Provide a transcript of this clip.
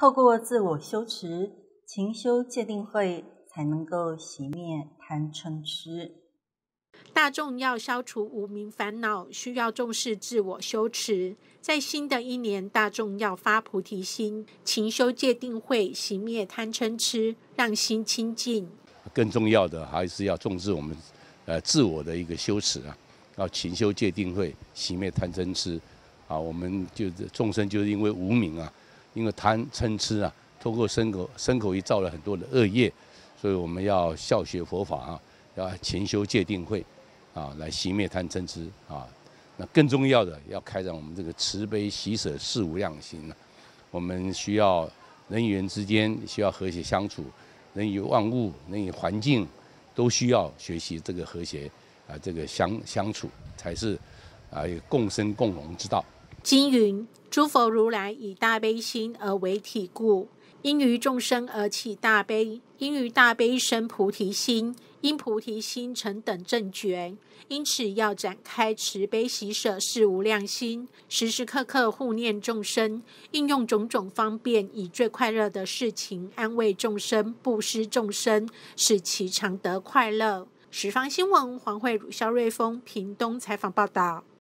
透过自我修持、勤修戒定慧，才能够熄灭贪嗔痴。 大众要消除无明烦恼，需要重视自我修持。在新的一年，大众要发菩提心，勤修戒定慧，熄灭贪嗔痴，让心清净。 更重要的还是要重视我们自我的一个修持啊，要勤修戒定慧，熄灭贪嗔痴啊。我们就是众生，就是因为无明啊，因为贪嗔痴啊，透过身口意造了很多的恶业，所以我们要效学佛法啊，要勤修戒定慧啊，来熄灭贪嗔痴啊。那更重要的，要开展我们这个慈悲喜舍四无量心啊。我们需要人与人之间需要和谐相处，人与万物、人与环境都需要学习这个和谐啊，这个相处才是共生共荣之道。 经云：诸佛如来以大悲心而为体故，因于众生而起大悲，因于大悲生菩提心，因菩提心成等正觉。因此要展开慈悲喜舍四无量心，时时刻刻护念众生，应用种种方便，以最快乐的事情安慰众生，布施众生，使其常得快乐。十方新闻黄慧茹、肖瑞峰屏东采访报道。